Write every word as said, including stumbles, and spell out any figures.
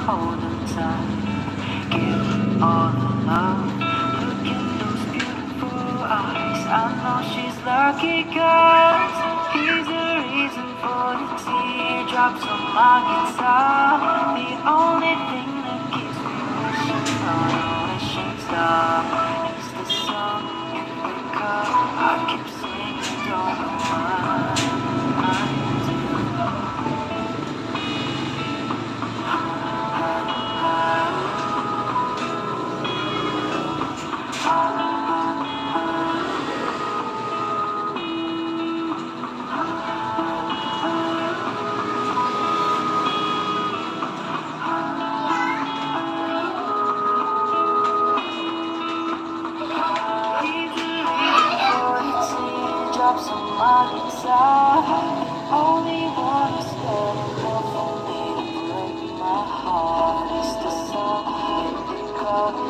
hold them tight. Give all the love. Look in those beautiful eyes. I know she's lucky 'cause he's the reason for the teardrops on my guitar. The only thing that keeps me wishing on, wishing stop is the song in the cup. I keep singing, don't know why I do. Drops on my guitar. Only one is good enough for me to break my heart. It's the song in the cup.